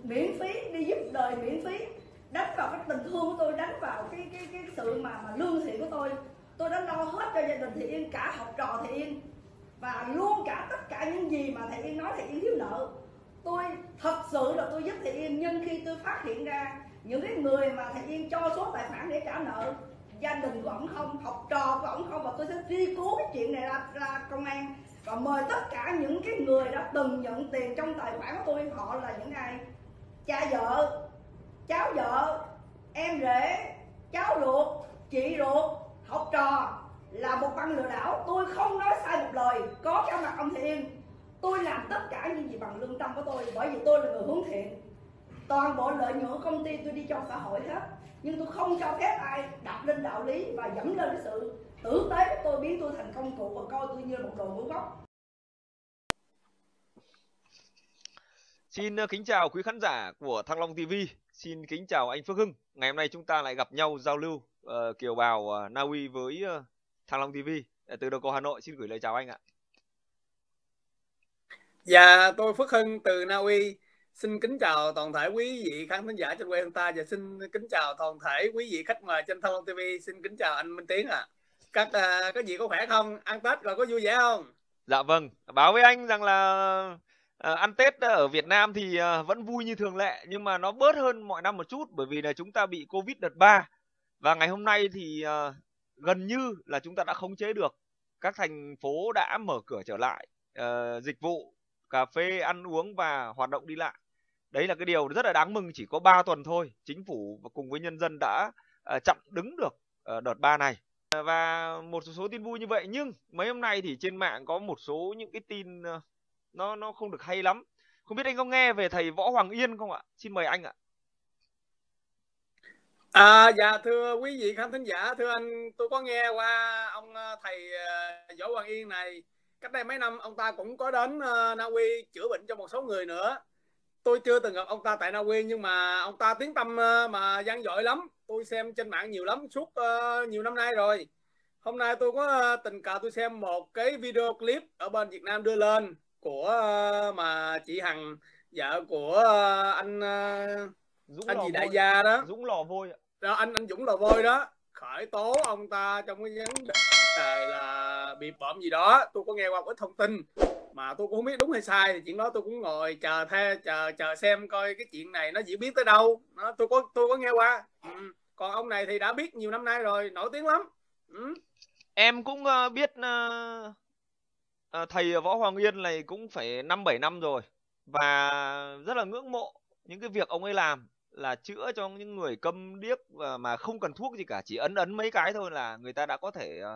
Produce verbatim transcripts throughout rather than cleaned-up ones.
miễn phí, đi giúp đời miễn phí, đánh vào cái tình thương của tôi, đánh vào cái cái cái sự mà mà lương thiện của tôi. Tôi đã lo hết cho gia đình Thị Yên, cả học trò Thị Yên, và luôn cả tất cả những gì mà Thị Yên nói Thị Yên thiếu nợ. Tôi thật sự là tôi giúp Thị Yên, nhưng khi tôi phát hiện ra những cái người mà Thị Yên cho số tài khoản để trả nợ, gia đình của ổng không, học trò của ổng không, và tôi sẽ truy cứu cái chuyện này ra, ra công an và mời tất cả những cái người đã từng nhận tiền trong tài khoản của tôi. Họ là những ai? Cha vợ, cháu vợ, em rể, cháu ruột, chị ruột, học trò, là một băng lừa đảo. Tôi không nói sai một lời, có cả mặt ông Thị Yên. Tôi làm tất cả những gì bằng lương tâm của tôi, bởi vì tôi là người hướng thiện. Toàn bộ lợi nhuận của công ty tôi đi cho xã hội hết, nhưng tôi không cho phép ai đặt lên đạo lý và dẫm lên cái sự tử tế của tôi, biến tôi thành công cụ và coi tôi như là một đồ ngũ gốc. Xin kính chào quý khán giả của Thăng Long ti vi. Xin kính chào anh Phước Hưng. Ngày hôm nay chúng ta lại gặp nhau giao lưu uh, kiều bào uh, Na Uy với uh, Thăng Long ti vi. Từ đầu cầu Hà Nội xin gửi lời chào anh ạ. Dạ, tôi Phước Hưng từ Na Uy. Xin kính chào toàn thể quý vị khán thính giả trên quê hương ta, và xin kính chào toàn thể quý vị khách mời trên Thăng Long ti vi. Xin kính chào anh Minh Tiến ạ. À. Các uh, các vị có khỏe không? Ăn Tết rồi có vui vẻ không? Dạ vâng. Báo với anh rằng là uh, ăn Tết ở Việt Nam thì uh, vẫn vui như thường lệ, nhưng mà nó bớt hơn mọi năm một chút, bởi vì là chúng ta bị Covid đợt ba. Và ngày hôm nay thì uh, gần như là chúng ta đã khống chế được. Các thành phố đã mở cửa trở lại, uh, dịch vụ, cà phê, ăn uống và hoạt động đi lại. Đấy là cái điều rất là đáng mừng. Chỉ có ba tuần thôi, chính phủ và cùng với nhân dân đã uh, chặn đứng được uh, đợt ba này. Uh, và một số tin vui như vậy, nhưng mấy hôm nay thì trên mạng có một số những cái tin uh, nó nó không được hay lắm. Không biết anh có nghe về thầy Võ Hoàng Yên không ạ? Xin mời anh ạ. À, dạ thưa quý vị khán thính giả, thưa anh, tôi có nghe qua ông thầy Võ Hoàng Yên này. Cách đây mấy năm ông ta cũng có đến Na Uy chữa bệnh cho một số người nữa. Tôi chưa từng gặp ông ta tại Na Uy, nhưng mà ông ta tiếng tăm mà vang dội lắm. Tôi xem trên mạng nhiều lắm, suốt uh, nhiều năm nay rồi. Hôm nay tôi có tình cờ tôi xem một cái video clip ở bên Việt Nam đưa lên của uh, mà chị Hằng, vợ của uh, anh uh, Dũng anh Lò gì đại Vôi. gia đó, Dũng Lò Vôi ạ. Đó, anh anh Dũng Lò Vôi đó, khởi tố ông ta trong cái vấn đề là bị bợm gì đó. Tôi có nghe qua một ít thông tin mà tôi cũng không biết đúng hay sai, thì chuyện đó tôi cũng ngồi chờ theo chờ chờ xem coi cái chuyện này nó diễn biến tới đâu. Đó, tôi có tôi có nghe qua. Ừ. Còn ông này thì đã biết nhiều năm nay rồi, nổi tiếng lắm. Ừ. Em cũng uh, biết uh, uh, thầy Võ Hoàng Yên này cũng phải năm bảy năm rồi, và rất là ngưỡng mộ những cái việc ông ấy làm, là chữa cho những người câm điếc và mà không cần thuốc gì cả, chỉ ấn ấn mấy cái thôi là người ta đã có thể uh,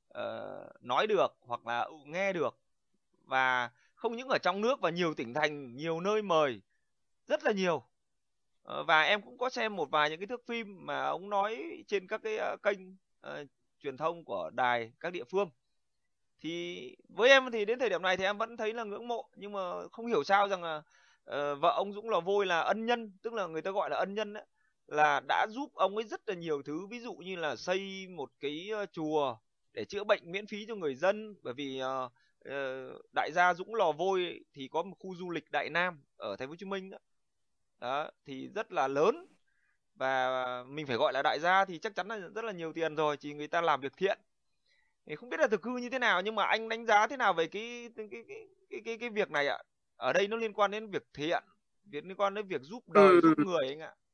uh, nói được hoặc là nghe được. Và không những ở trong nước, và nhiều tỉnh thành, nhiều nơi mời rất là nhiều. Uh, và em cũng có xem một vài những cái thước phim mà ông nói trên các cái uh, kênh uh, truyền thông của đài các địa phương. Thì với em thì đến thời điểm này thì em vẫn thấy là ngưỡng mộ, nhưng mà không hiểu sao rằng là uh, vợ ông Dũng Lò Vôi là ân nhân, tức là người ta gọi là ân nhân ấy, là đã giúp ông ấy rất là nhiều thứ. Ví dụ như là xây một cái uh, chùa để chữa bệnh miễn phí cho người dân, bởi vì uh, uh, đại gia Dũng Lò Vôi thì có một khu du lịch Đại Nam ở thành phố Hồ Chí Minh đó. Đó thì rất là lớn, và mình phải gọi là đại gia thì chắc chắn là rất là nhiều tiền rồi, chỉ người ta làm việc thiện. Thì không biết là thực hư như thế nào, nhưng mà anh đánh giá thế nào về cái cái cái cái cái, cái việc này ạ? Ở đây nó liên quan đến việc thiện, việc liên quan đến việc giúp đời, ừ. giúp người anh ạ.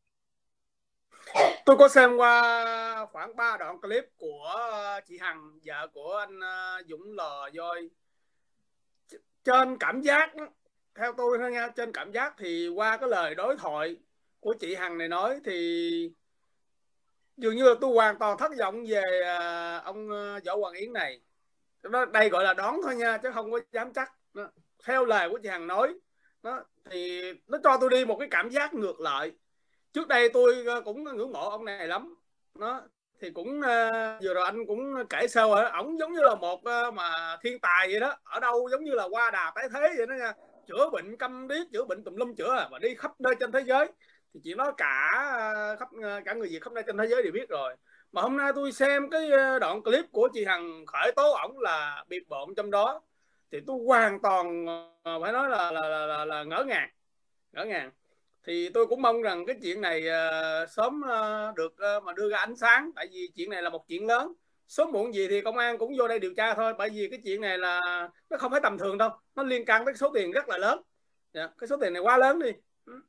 Tôi có xem qua khoảng ba đoạn clip của chị Hằng, vợ của anh Dũng Lò Vôi. Trên cảm giác, theo tôi thôi nha, trên cảm giác thì qua cái lời đối thoại của chị Hằng này nói thì dường như là tôi hoàn toàn thất vọng về ông Võ Hoàng Yến này. Đó, đây gọi là đoán thôi nha, chứ không có dám chắc. Đó, theo lời của chị Hằng nói, đó, thì nó cho tôi đi một cái cảm giác ngược lại. Trước đây tôi cũng ngưỡng mộ ông này lắm. Đó, thì cũng uh, vừa rồi anh cũng kể sơ rồi, ổng giống như là một uh, mà thiên tài vậy đó, ở đâu giống như là qua đà tái thế vậy đó nha, chữa bệnh câm điếc, chữa bệnh tùm lum chữa, và đi khắp nơi trên thế giới. Thì chuyện đó cả khắp cả người Việt khắp nơi trên thế giới đều biết rồi. Mà hôm nay tôi xem cái đoạn clip của chị Hằng khởi tố ổng là bịp bợm trong đó, thì tôi hoàn toàn phải nói là là, là, là, là ngỡ ngàng ngỡ ngàng Thì tôi cũng mong rằng cái chuyện này uh, sớm uh, được uh, mà đưa ra ánh sáng, tại vì chuyện này là một chuyện lớn, sớm muộn gì thì công an cũng vô đây điều tra thôi, bởi vì cái chuyện này là nó không phải tầm thường đâu, nó liên quan tới số tiền rất là lớn. Yeah, cái số tiền này quá lớn đi.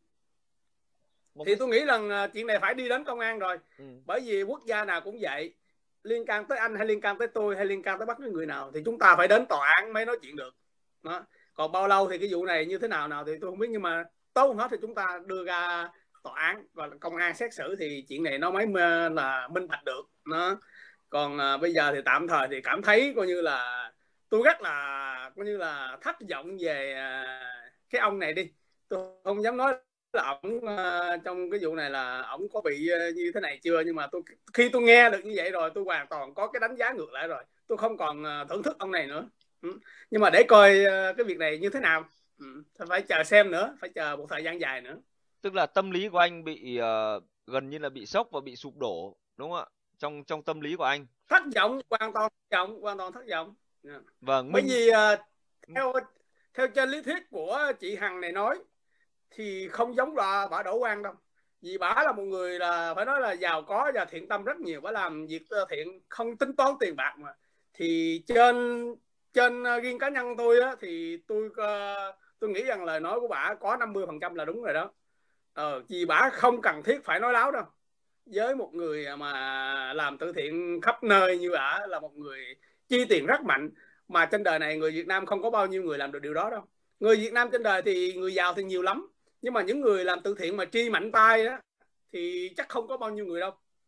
Một thì cái... tôi nghĩ rằng uh, chuyện này phải đi đến công an rồi. Ừ. Bởi vì quốc gia nào cũng vậy, liên can tới anh hay liên can tới tôi hay liên can tới bất cứ người nào thì chúng ta phải đến tòa án mới nói chuyện được. Đó. Còn bao lâu thì cái vụ này như thế nào nào thì tôi không biết, nhưng mà tốt hết thì chúng ta đưa ra tòa án và công an xét xử thì chuyện này nó mới là minh bạch được. Nó còn à, bây giờ thì tạm thời thì cảm thấy coi như là tôi rất là coi như là thất vọng về à, cái ông này đi. Tôi không dám nói là ổng uh, trong cái vụ này là ổng có bị uh, như thế này chưa, nhưng mà tôi khi tôi nghe được như vậy rồi tôi hoàn toàn có cái đánh giá ngược lại rồi, tôi không còn uh, thưởng thức ông này nữa. Ừ. Nhưng mà để coi uh, cái việc này như thế nào, ừ. phải chờ xem nữa, phải chờ một thời gian dài nữa. Tức là tâm lý của anh bị uh, gần như là bị sốc và bị sụp đổ, đúng không ạ? Trong trong tâm lý của anh thất vọng, hoàn toàn thất vọng, hoàn toàn thất vọng. Yeah. Vâng, bởi mình... vì uh, theo theo trên lý thuyết của chị Hằng này nói thì không giống là bà Đỗ Quang đâu, vì bà là một người là phải nói là giàu có và thiện tâm rất nhiều, bà làm việc thiện không tính toán tiền bạc mà. Thì trên trên riêng cá nhân tôi á, thì tôi tôi nghĩ rằng lời nói của bà có năm mươi phần trăm là đúng rồi đó. Ờ, vì bà không cần thiết phải nói láo đâu, với một người mà làm từ thiện khắp nơi như bà, là một người chi tiền rất mạnh, mà trên đời này người Việt Nam không có bao nhiêu người làm được điều đó đâu. Người Việt Nam trên đời thì người giàu thì nhiều lắm, nhưng mà những người làm từ thiện mà tri mạnh tay đó thì chắc không có bao nhiêu người đâu.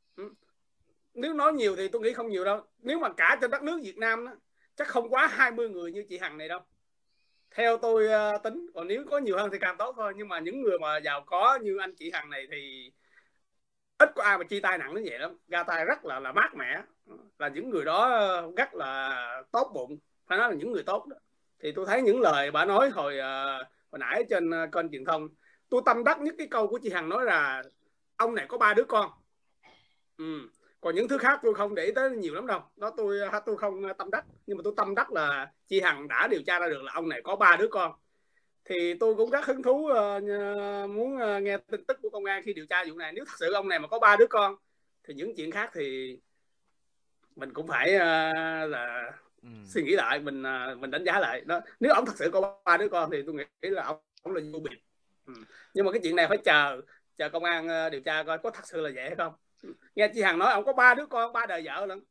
Nếu nói nhiều thì tôi nghĩ không nhiều đâu. Nếu mà cả trên đất nước Việt Nam đó, chắc không quá hai mươi người như chị Hằng này đâu, theo tôi uh, tính. Còn nếu có nhiều hơn thì càng tốt thôi. Nhưng mà những người mà giàu có như anh chị Hằng này thì ít có ai mà chi tay nặng đến vậy lắm, ra tay rất là là mát mẻ, là những người đó rất là tốt bụng, phải nói là những người tốt đó. Thì tôi thấy những lời bà nói hồi uh, hồi nãy trên uh, kênh truyền thông, tôi tâm đắc nhất cái câu của chị Hằng nói là ông này có ba đứa con. Ừ. Còn những thứ khác tôi không để ý tới nhiều lắm đâu, đó tôi tôi không tâm đắc. Nhưng mà tôi tâm đắc là chị Hằng đã điều tra ra được là ông này có ba đứa con. Thì tôi cũng rất hứng thú uh, muốn uh, nghe tin tức của công an khi điều tra vụ này. Nếu thật sự ông này mà có ba đứa con thì những chuyện khác thì mình cũng phải uh, là ừ. suy nghĩ lại, mình uh, mình đánh giá lại đó. Nếu ông thật sự có ba đứa con thì tôi nghĩ là ông, ông là vô biệt. Ừ. Nhưng mà cái chuyện này phải chờ chờ công an uh, điều tra coi có thật sự là vậy hay không. Nghe chị Hằng nói ông có ba đứa con, ba đời vợ lận.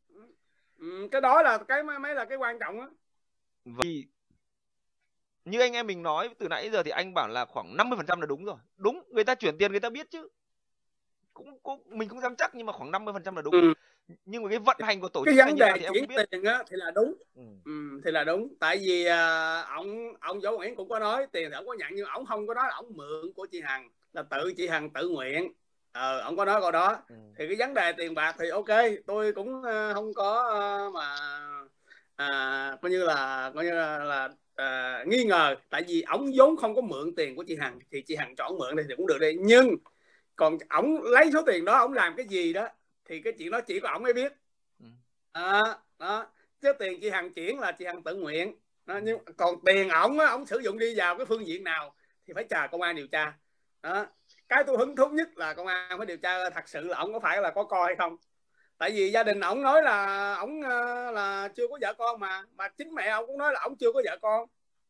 Ừ. Cái đó là cái mấy là cái quan trọng á. Vì như anh em mình nói từ nãy giờ thì anh bảo là khoảng năm mươi phần trăm là đúng rồi. Đúng, người ta chuyển tiền người ta biết chứ. Cũng, cũng mình cũng dám chắc, nhưng mà khoảng năm mươi phần trăm là đúng. Ừ. Nhưng mà cái vận hành của tổ chức cái vấn đề thì em chuyển không biết. Tiền á, thì là đúng. Ừ. Ừ, thì là đúng. Tại vì uh, ông ông Võ Nguyễn cũng có nói tiền thì ông có nhận, nhưng ông không có nói là ông mượn của chị Hằng, là tự chị Hằng tự nguyện. Ờ, ông có nói câu đó. Ừ. Thì cái vấn đề tiền bạc thì ok, tôi cũng uh, không có uh, mà uh, coi như là coi như là, là uh, nghi ngờ. Tại vì ông vốn không có mượn tiền của chị Hằng, thì chị Hằng chọn mượn thì cũng được đi. Nhưng còn ổng lấy số tiền đó ổng làm cái gì đó thì cái chuyện đó chỉ có ổng mới biết. À, đó. Chứ tiền chị Hằng chuyển là chị Hằng tự nguyện đó. Nhưng còn tiền ổng ổng sử dụng đi vào cái phương diện nào thì phải chờ công an điều tra đó. Cái tôi hứng thú nhất là công an phải điều tra thật sự là ổng có phải là có con hay không. Tại vì gia đình ổng nói là ổng là chưa có vợ con, mà mà chính mẹ ổng cũng nói là ổng chưa có vợ con.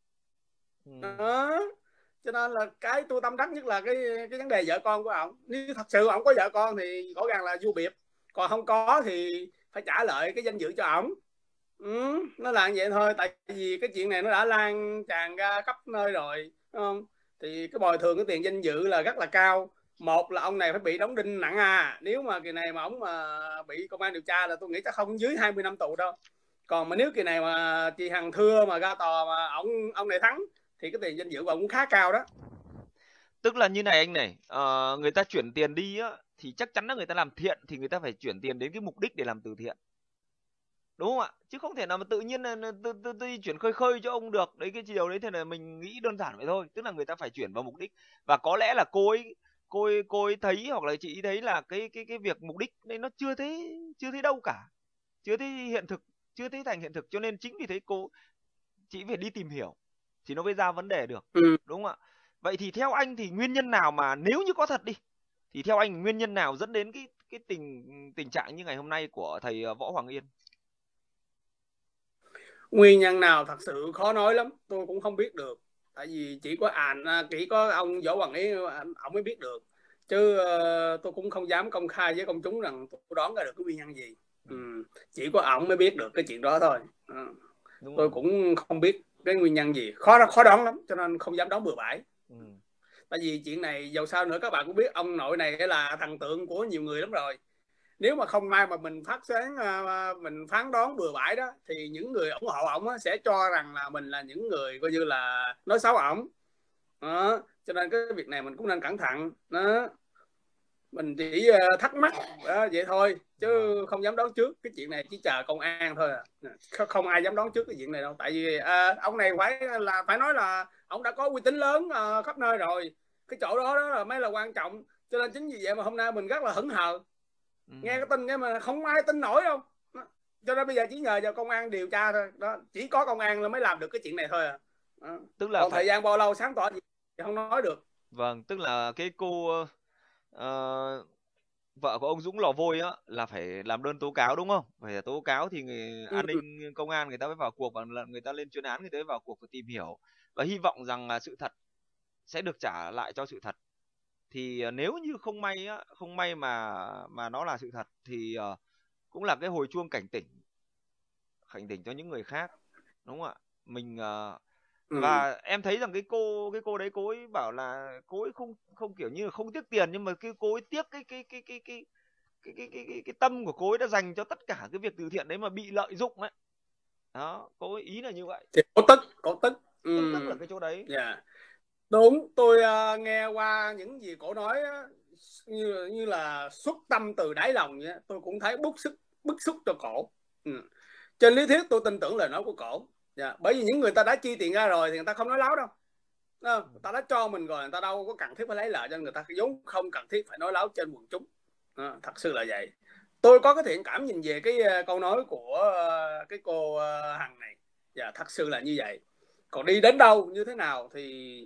Đó. Cho nên là cái tôi tâm đắc nhất là cái cái vấn đề vợ con của ổng. Nếu thật sự ổng có vợ con thì rõ ràng là vô biệt, còn không có thì phải trả lại cái danh dự cho ổng. Ừ, nó là như vậy thôi. Tại vì cái chuyện này nó đã lan tràn ra khắp nơi rồi, đúng không? Thì cái bồi thường cái tiền danh dự là rất là cao. Một là ông này phải bị đóng đinh nặng à. Nếu mà kỳ này mà ổng mà bị công an điều tra là tôi nghĩ chắc không dưới hai mươi năm tù đâu. Còn mà nếu kỳ này mà chị Hằng thưa mà ra tòa mà ông ông này thắng thì cái tiền danh dự của ông cũng khá cao đó. Tức là như này anh này, uh, người ta chuyển tiền đi á thì chắc chắn là người ta làm thiện thì người ta phải chuyển tiền đến cái mục đích để làm từ thiện, đúng không ạ? Chứ không thể nào mà tự nhiên là tự, tự, tự chuyển khơi khơi cho ông được. Đấy, cái điều đấy thì là mình nghĩ đơn giản vậy thôi. Tức là người ta phải chuyển vào mục đích. Và có lẽ là cô ấy cô ấy, cô ấy thấy hoặc là chị thấy là cái cái cái việc mục đích này nó chưa thấy chưa thấy đâu cả, chưa thấy hiện thực, chưa thấy thành hiện thực, cho nên chính vì thế cô chị phải đi tìm hiểu thì nó mới ra vấn đề được, ừ. đúng không ạ? Vậy thì theo anh thì nguyên nhân nào mà nếu như có thật đi thì theo anh nguyên nhân nào dẫn đến cái cái tình tình trạng như ngày hôm nay của thầy Võ Hoàng Yên? Nguyên nhân nào thật sự khó nói lắm, tôi cũng không biết được. Tại vì chỉ có ảnh, chỉ có ông Võ Hoàng Yên ông mới biết được. Chứ uh, tôi cũng không dám công khai với công chúng rằng tôi đoán ra được cái nguyên nhân gì. Ừ. Chỉ có ổng mới biết được cái chuyện đó thôi. Ừ. Tôi rồi. Cũng không biết cái nguyên nhân gì, khó khó đoán lắm, cho nên không dám đoán bừa bãi. Ừ. Tại vì chuyện này dầu sao nữa các bạn cũng biết ông nội này là thần tượng của nhiều người lắm rồi. Nếu mà không may mà mình phát sáng, mình phán đoán bừa bãi đó thì những người ủng hộ ổng sẽ cho rằng là mình là những người coi như là nói xấu ổng đó. Cho nên cái việc này mình cũng nên cẩn thận đó. Mình chỉ thắc mắc đó, vậy thôi chứ không dám đoán trước. Cái chuyện này chỉ chờ công an thôi à. Không ai dám đoán trước cái chuyện này đâu. Tại vì à, ông này phải là phải nói là ông đã có uy tín lớn à, khắp nơi rồi. Cái chỗ đó đó là mới là quan trọng. Cho nên chính vì vậy mà hôm nay mình rất là hững hờ. Ừ. Nghe cái tin mà không ai tin nổi đâu. Cho nên bây giờ chỉ nhờ vào công an điều tra thôi đó. Chỉ có công an là mới làm được cái chuyện này thôi à. Đó. Tức là còn phải... thời gian bao lâu sáng tỏ gì thì không nói được. Vâng, tức là cái cô uh, vợ của ông Dũng Lò Vôi á là phải làm đơn tố cáo đúng không? Phải tố cáo thì người an ninh công an người ta mới vào cuộc, và người ta lên chuyên án người ta mới vào cuộc và tìm hiểu, và hy vọng rằng là sự thật sẽ được trả lại cho sự thật. Thì nếu như không may á, không may mà mà nó là sự thật thì uh, cũng là cái hồi chuông cảnh tỉnh, cảnh tỉnh cho những người khác, đúng không ạ? Mình uh, ừ. Và em thấy rằng cái cô cái cô đấy cô ấy bảo là cô ấy không không kiểu như là không tiếc tiền, nhưng mà cái cô ấy tiếc cái cái cái cái cái cái cái cái cái, cái tâm của cô ấy đã dành cho tất cả cái việc từ thiện đấy mà bị lợi dụng ấy. Đó, cô ấy ý là như vậy. Thì có tức, có tức. Ừ. Tức, tức là cái chỗ đấy. Yeah. Đúng, tôi uh, nghe qua những gì cổ nói uh, như như là xuất tâm từ đáy lòng vậy. Tôi cũng thấy bức xúc bức xúc cho cổ. Ừ. Trên lý thuyết tôi tin tưởng lời nói của cổ. Yeah. Bởi vì những người ta đã chi tiền ra rồi thì người ta không nói láo đâu. Không? Người ta đã cho mình rồi, người ta đâu có cần thiết phải lấy lợi cho người ta, vốn không cần thiết phải nói láo trên quần chúng. À, thật sự là vậy. Tôi có cái thiện cảm nhìn về cái uh, câu nói của uh, cái cô uh, Hằng này. Dạ, thật sự là như vậy. Còn đi đến đâu như thế nào thì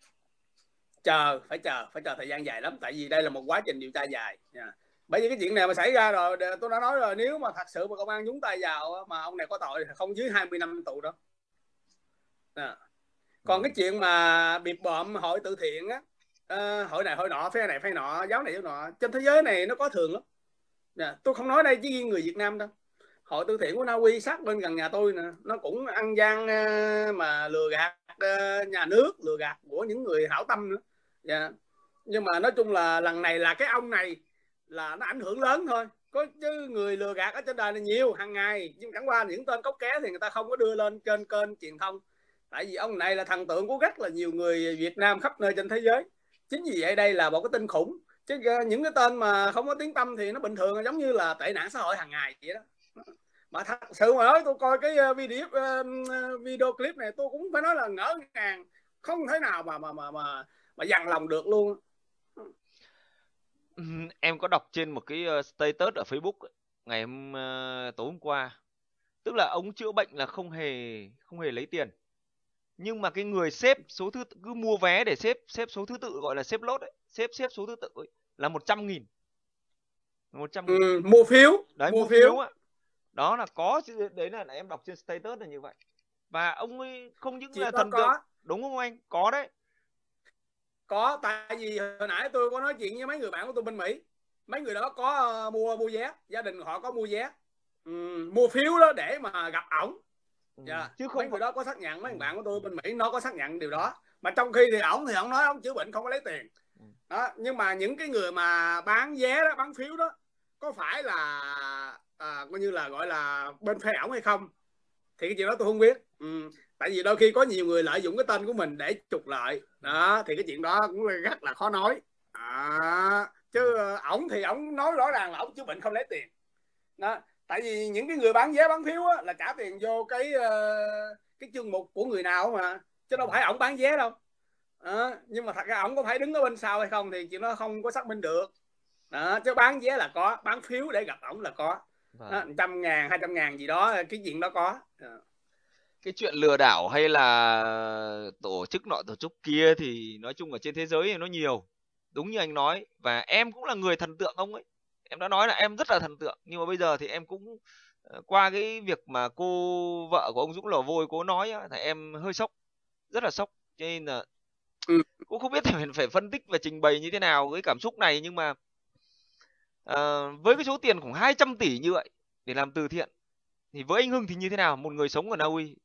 chờ, phải chờ, phải chờ thời gian dài lắm. Tại vì đây là một quá trình điều tra dài. Yeah. Bởi vì cái chuyện này mà xảy ra rồi, tôi đã nói rồi, nếu mà thật sự mà công an nhúng tay vào mà ông này có tội thì không dưới hai mươi năm tù đâu. Yeah. Còn cái chuyện mà bịp bợm hội từ thiện á, uh, hội này hội nọ, phe này phe nọ, giáo này giáo nọ, trên thế giới này nó có thường lắm. Yeah. Tôi không nói đây chỉ riêng người Việt Nam đâu. Hội từ thiện của Na Uy sát bên gần nhà tôi nè, nó cũng ăn gian uh, mà lừa gạt uh, nhà nước, lừa gạt của những người hảo tâm nữa. Yeah. Nhưng mà nói chung là lần này là cái ông này là nó ảnh hưởng lớn thôi. Có chứ người lừa gạt ở trên đời này nhiều hàng ngày, nhưng chẳng qua những tên cốc ké thì người ta không có đưa lên trên kênh truyền thông. Tại vì ông này là thần tượng của rất là nhiều người Việt Nam khắp nơi trên thế giới. Chính vì vậy đây là một cái tin khủng. Chứ những cái tên mà không có tiếng tăm thì nó bình thường, giống như là tệ nạn xã hội hàng ngày vậy đó. Mà thật sự mà nói, tôi coi cái video video clip này tôi cũng phải nói là ngỡ ngàng, không thể nào mà mà mà mà mà dằn lòng được luôn. Em có đọc trên một cái status ở Facebook ngày hôm uh, tối hôm qua, tức là ông chữa bệnh là không hề không hề lấy tiền, nhưng mà cái người xếp số thứ cứ mua vé để xếp xếp số thứ tự, gọi là xếp lốt ấy, xếp xếp số thứ tự ấy, là một trăm nghìn, một trăm nghìn. Ừ, mua phiếu đấy, mua, mua phiếu, phiếu á. Đó là có, đấy là em đọc trên status là như vậy. Và ông ấy không những Chị là có, thần có. tượng, đúng không anh? Có đấy. Có, tại vì hồi nãy tôi có nói chuyện với mấy người bạn của tôi bên Mỹ, mấy người đó có uh, mua mua vé, gia đình họ có mua vé, ừ, mua phiếu đó để mà gặp ổng. Ừ. Yeah. Chứ không mấy người đó có xác nhận, mấy người bạn của tôi bên Mỹ nó có xác nhận điều đó. Mà trong khi thì ổng thì ổng nói ổng chữa bệnh không có lấy tiền. Đó, nhưng mà những cái người mà bán vé đó, bán phiếu đó, có phải là à, coi như là gọi là bên phe ổng hay không thì cái chuyện đó tôi không biết. Ừ. Tại vì đôi khi có nhiều người lợi dụng cái tên của mình để trục lợi đó, thì cái chuyện đó cũng rất là khó nói à, chứ ổng thì ổng nói rõ ràng là ổng chữa bệnh không lấy tiền đó. Tại vì những cái người bán vé bán phiếu á, là trả tiền vô cái uh, cái chương mục của người nào mà, chứ đâu phải ổng bán vé đâu đó. Nhưng mà thật ra ổng có phải đứng ở bên sau hay không thì chuyện đó không có xác minh được đó. Chứ bán vé là có, bán phiếu để gặp ổng là có. Vâng. Đó, trăm ngàn hai trăm ngàn gì đó, cái chuyện đó có. cái chuyện lừa đảo hay là tổ chức nọ tổ chức kia thì nói chung ở trên thế giới thì nó nhiều, đúng như anh nói. Và em cũng là người thần tượng ông ấy, em đã nói là em rất là thần tượng, nhưng mà bây giờ thì em cũng ờ, qua cái việc mà cô vợ của ông Dũng Lò Vôi cô nói á, thì em hơi sốc, rất là sốc, cho nên là Ừ. cũng không biết phải phải phân tích và trình bày như thế nào với cảm xúc này. Nhưng mà ờ, với cái số tiền khoảng hai trăm tỷ như vậy để làm từ thiện thì với anh Hưng thì như thế nào, một người sống ở Na Uy?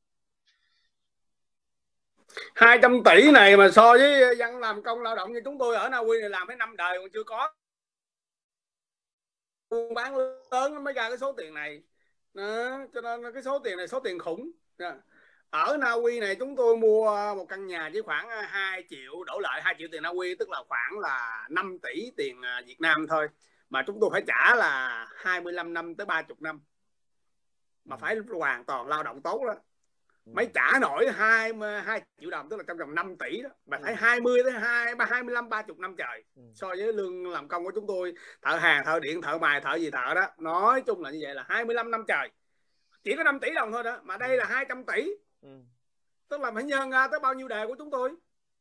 hai trăm tỷ này mà so với dân làm công lao động như chúng tôi ở Na Uy này làm mấy năm đời còn chưa có buôn bán lớn mới ra cái số tiền này đó. Cho nên cái số tiền này số tiền khủng. Ở Na Uy này chúng tôi mua một căn nhà với khoảng hai triệu đổ lại, hai triệu tiền Na Uy, tức là khoảng là năm tỷ tiền Việt Nam thôi, mà chúng tôi phải trả là hai mươi lăm năm tới ba mươi năm, mà phải hoàn toàn lao động tốt đó mới trả nổi hai hai triệu đồng, tức là trong vòng năm tỷ đó, mà phải hai mươi tới hai hai mươi lăm ba mươi năm trời. So với lương làm công của chúng tôi, thợ hàng, thợ điện, thợ mài, thợ gì thợ đó, nói chung là như vậy là hai mươi lăm năm trời, chỉ có năm tỷ đồng thôi đó, mà đây là hai trăm tỷ. Ừ. Tức là phải nhân ra tới bao nhiêu đề của chúng tôi.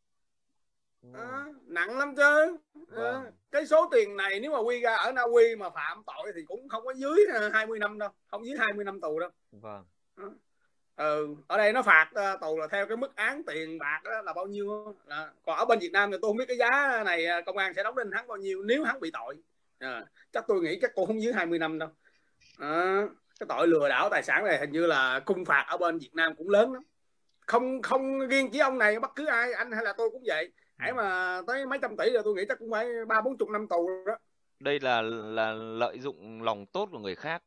À, nặng lắm chứ. À, cái số tiền này nếu mà quy ra ở Na Uy mà phạm tội thì cũng không có dưới hai mươi năm đâu, không dưới hai mươi năm tù đâu. Vâng. À. Ừ, ở đây nó phạt uh, tù là theo cái mức án tiền bạc đó là bao nhiêu. À, còn ở bên Việt Nam thì tôi không biết cái giá này công an sẽ đóng đinh hắn bao nhiêu nếu hắn bị tội. À, chắc tôi nghĩ chắc cũng không dưới hai mươi năm đâu. À, cái tội lừa đảo tài sản này hình như là khung phạt ở bên Việt Nam cũng lớn lắm, không không riêng chỉ ông này, bất cứ ai, anh hay là tôi cũng vậy. Hãy mà tới mấy trăm tỷ rồi tôi nghĩ chắc cũng phải ba bốn chục năm tù đó. Đây là là lợi dụng lòng tốt của người khác.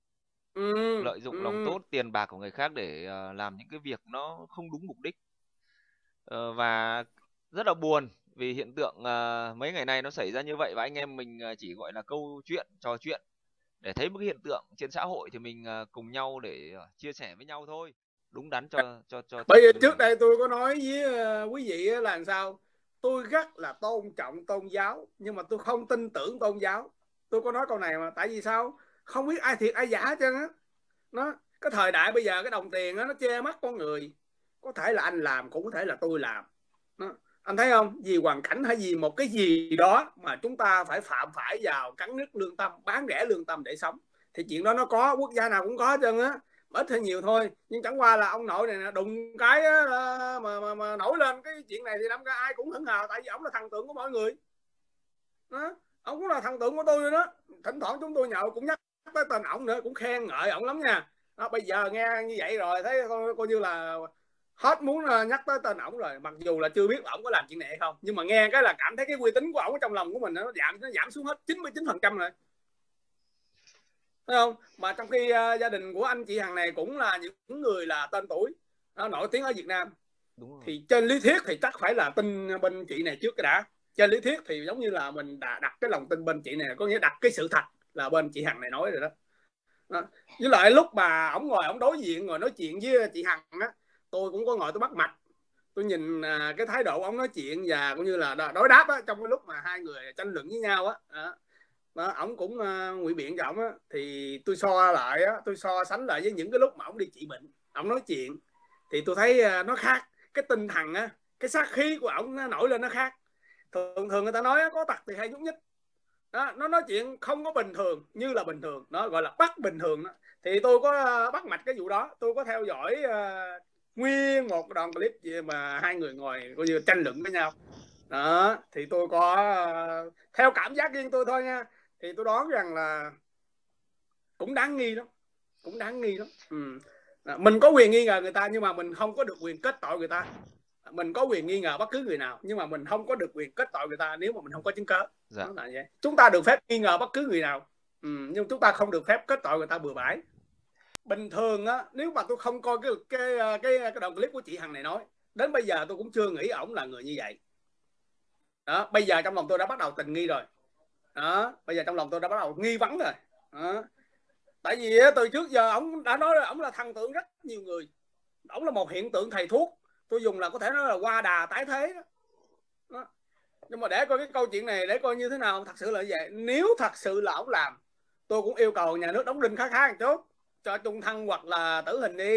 Ừ, lợi dụng ừ. lòng tốt, tiền bạc của người khác để uh, làm những cái việc nó không đúng mục đích. Uh, và rất là buồn vì hiện tượng uh, mấy ngày nay nó xảy ra như vậy, và anh em mình uh, chỉ gọi là câu chuyện, trò chuyện để thấy một cái hiện tượng trên xã hội thì mình uh, cùng nhau để uh, chia sẻ với nhau thôi, đúng đắn cho cho cho. Bây giờ trước đây tôi có nói với uh, quý vị là làm sao, tôi rất là tôn trọng tôn giáo nhưng mà tôi không tin tưởng tôn giáo. Tôi có nói câu này mà, tại vì sao? Không biết ai thiệt ai giả hết trơn á. Nó cái thời đại bây giờ cái đồng tiền đó, nó che mắt con người, có thể là anh làm cũng có thể là tôi làm. Nó, anh thấy không, vì hoàn cảnh hay vì một cái gì đó mà chúng ta phải phạm phải vào cắn rứt lương tâm, bán rẻ lương tâm để sống. Thì chuyện đó nó có, quốc gia nào cũng có hết trơn á, ít hay nhiều thôi. Nhưng chẳng qua là ông nội này đụng cái á, mà, mà, mà nổi lên cái chuyện này thì đâm ra ai cũng hững hờ, tại vì ông là thần tượng của mọi người đó. Ông cũng là thần tượng của tôi nữa đó. Thỉnh thoảng chúng tôi nhậu cũng nhắc tới tên ổng nữa, cũng khen ngợi ổng lắm nha. Đó, bây giờ nghe như vậy rồi thấy coi, coi như là hết muốn nhắc tới tên ổng rồi, mặc dù là chưa biết ổng có làm chuyện này hay không, nhưng mà nghe cái là cảm thấy cái uy tín của ổng trong lòng của mình nó giảm nó giảm xuống hết chín mươi chín phần trăm rồi, thấy không? Mà trong khi uh, gia đình của anh chị Hằng này cũng là những người là tên tuổi, nó nổi tiếng ở Việt Nam. Đúng rồi. Thì trên lý thuyết thì chắc phải là tin bên chị này trước cái đã. Trên lý thuyết thì giống như là mình đã đặt cái lòng tin bên chị này, có nghĩa đặt cái sự thật là bên chị Hằng này nói rồi đó. Đó. Với lại lúc mà ổng ngồi ổng đối diện ngồi nói chuyện với chị Hằng á, tôi cũng có ngồi tôi bắt mạch, tôi nhìn à, cái thái độ ổng nói chuyện và cũng như là đối đáp á, trong cái lúc mà hai người tranh luận với nhau á, đó. Đó, ổng cũng uh, ngụy biện cho ổng á, thì tôi so lại á, tôi so sánh lại với những cái lúc mà ổng đi trị bệnh, ổng nói chuyện thì tôi thấy uh, nó khác, cái tinh thần á, cái sát khí của ổng nó nổi lên nó khác. Thường thường người ta nói á, có tật thì hay nhúc nhích. Đó, nó nói chuyện không có bình thường như là bình thường, nó gọi là bắt bình thường đó. Thì tôi có uh, bắt mạch cái vụ đó, tôi có theo dõi uh, nguyên một đoạn clip gì mà hai người ngồi coi như tranh luận với nhau đó. Thì tôi có uh, theo cảm giác riêng tôi thôi nha, thì tôi đoán rằng là cũng đáng nghi lắm, cũng đáng nghi lắm. Ừ. À, mình có quyền nghi ngờ người ta nhưng mà mình không có được quyền kết tội người ta. Mình có quyền nghi ngờ bất cứ người nào nhưng mà mình không có được quyền kết tội người ta nếu mà mình không có chứng cớ. Dạ. Đó là vậy. Chúng ta được phép nghi ngờ bất cứ người nào, ừ, nhưng chúng ta không được phép kết tội người ta bừa bãi. Bình thường á, nếu mà tôi không coi cái cái cái cái đoạn clip của chị Hằng này nói, đến bây giờ tôi cũng chưa nghĩ ổng là người như vậy. Đó, bây giờ trong lòng tôi đã bắt đầu tình nghi rồi. Đó, bây giờ trong lòng tôi đã bắt đầu nghi vấn rồi. Đó. Tại vì từ trước giờ ổng đã nói là ổng là thần tượng rất nhiều người, ổng là một hiện tượng thầy thuốc, tôi dùng là có thể nói là qua đà tái thế đó. Đó. Nhưng mà để coi cái câu chuyện này để coi như thế nào, thật sự là vậy. Nếu thật sự là ổng làm, tôi cũng yêu cầu nhà nước đóng đinh khá khá một chút, cho trung thân hoặc là tử hình đi,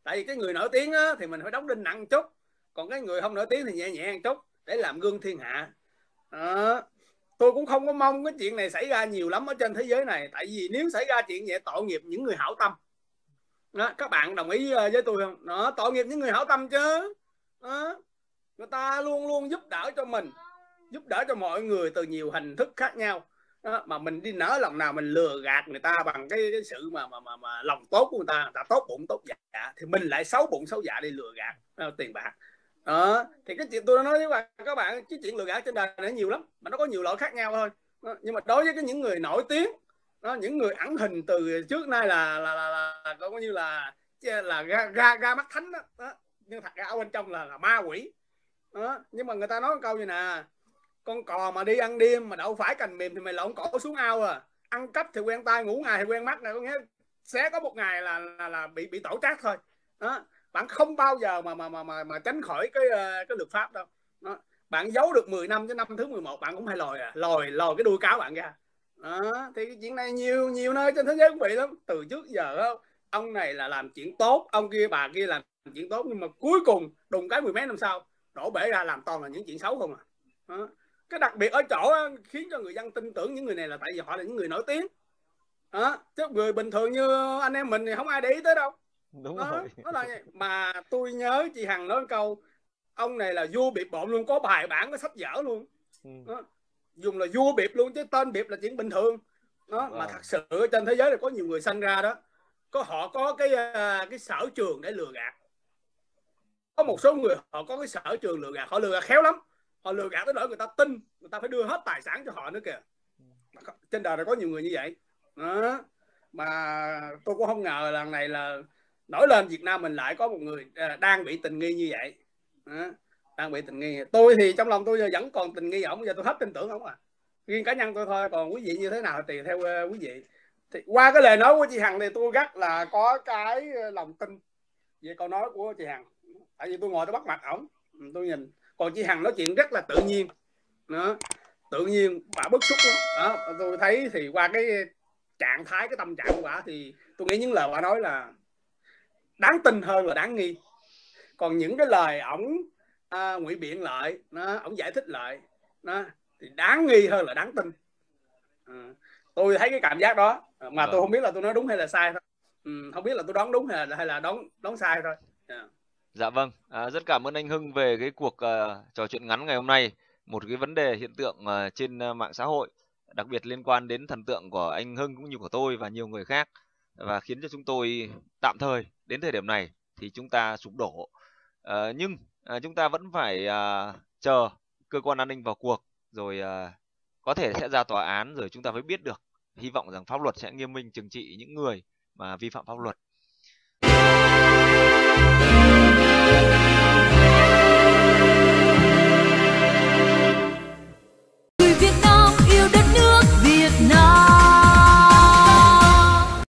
Tại vì cái người nổi tiếng á, thì mình phải đóng đinh nặng một chút, còn cái người không nổi tiếng thì nhẹ nhẹ một chút để làm gương thiên hạ. Đó. Tôi cũng không có mong cái chuyện này xảy ra nhiều lắm ở trên thế giới này, tại vì nếu xảy ra chuyện vậy tội nghiệp những người hảo tâm. Đó, các bạn đồng ý với tôi không? Đó, tội nghiệp những người hảo tâm chứ. Đó. Người ta luôn luôn giúp đỡ cho mình, giúp đỡ cho mọi người từ nhiều hình thức khác nhau. Đó, mà mình đi nỡ lòng nào mình lừa gạt người ta bằng cái, cái sự mà, mà, mà, mà lòng tốt của người ta, người ta tốt bụng tốt dạ, thì mình lại xấu bụng xấu dạ đi lừa gạt uh, tiền bạc. Đó, thì cái chuyện tôi nói với các bạn, các bạn cái chuyện lừa gạt trên đời này nhiều lắm, mà nó có nhiều loại khác nhau thôi. Đó, nhưng mà đối với cái những người nổi tiếng, đó, những người ẩn hình từ trước nay là là là, là, là coi như là là ra ra, ra mắt thánh đó, đó. Nhưng thật ra ở bên trong là, là ma quỷ. Đó. Nhưng mà người ta nói một câu như nè: con cò mà đi ăn đêm mà đậu phải cành mềm thì mày lộn cổ xuống ao à. Ăn cắp thì quen tay, ngủ ngày thì quen mắt này, có nghĩa sẽ có một ngày là là, là bị bị tổ trác thôi. Đó. Bạn không bao giờ mà mà mà mà, mà tránh khỏi cái cái luật pháp đâu. Đó. Bạn giấu được mười năm, chứ năm thứ mười một bạn cũng hay lòi à, lòi lòi cái đuôi cáo bạn ra. Đó. Thì cái chuyện này nhiều nhiều nơi trên thế giới cũng bị lắm. Từ trước giờ đó, ông này là làm chuyện tốt, ông kia bà kia làm chuyện tốt, nhưng mà cuối cùng đùng cái mười mấy năm sau đổ bể ra làm toàn là những chuyện xấu không à. Đó. Cái đặc biệt ở chỗ đó, khiến cho người dân tin tưởng những người này là tại vì họ là những người nổi tiếng. Đó. Chứ người bình thường như anh em mình thì không ai để ý tới đâu. Đúng đó, rồi. đó là vậy. Mà tôi nhớ chị Hằng nói câu ông này là vua biệp bộn luôn, có bài bản, có sách vở luôn. Ừ. Đó. Dùng là vua biệp luôn, chứ tên biệp là chuyện bình thường. Đó. Mà thật sự trên thế giới này có nhiều người sanh ra đó, có họ có cái cái sở trường để lừa gạt. Có một số người họ có cái sở trường lừa gạt, họ lừa gạt khéo lắm, họ lừa gạt tới nỗi người ta tin, người ta phải đưa hết tài sản cho họ nữa kìa. Trên đời này có nhiều người như vậy. Đó. Mà tôi cũng không ngờ lần này là nổi lên Việt Nam mình lại có một người đang bị tình nghi như vậy. Đó. Đang bị tình nghi. Tôi thì trong lòng tôi vẫn còn tình nghi ổng, giờ tôi hết tin tưởng ổng à. Riêng cá nhân tôi thôi, còn quý vị như thế nào thì theo quý vị. Thì qua cái lời nói của chị Hằng thì tôi rất là có cái lòng tin về câu nói của chị Hằng. Tại vì tôi ngồi tôi bắt mặt ổng, tôi nhìn. Còn chị Hằng nói chuyện rất là tự nhiên. Đó. Tự nhiên, bà bức xúc lắm. Đó. Tôi thấy thì qua cái trạng thái, cái tâm trạng của bà thì tôi nghĩ những lời bà nói là đáng tin hơn là đáng nghi. Còn những cái lời ổng à, ngụy biện lại, nó ổng giải thích lại, nó thì đáng nghi hơn là đáng tin. À, tôi thấy cái cảm giác đó, mà vâng. Tôi không biết là tôi nói đúng hay là sai thôi. Ừ, không biết là tôi đoán đúng hay là hay là đoán đoán sai thôi. Yeah. Dạ vâng, à, rất cảm ơn anh Hưng về cái cuộc uh, trò chuyện ngắn ngày hôm nay. Một cái vấn đề hiện tượng uh, trên uh, mạng xã hội, đặc biệt liên quan đến thần tượng của anh Hưng cũng như của tôi và nhiều người khác, và khiến cho chúng tôi tạm thời đến thời điểm này thì chúng ta sụp đổ. Uh, nhưng uh, chúng ta vẫn phải uh, chờ cơ quan an ninh vào cuộc, rồi uh, có thể sẽ ra tòa án, rồi chúng ta mới biết được. Hy vọng rằng pháp luật sẽ nghiêm minh trừng trị những người mà vi phạm pháp luật.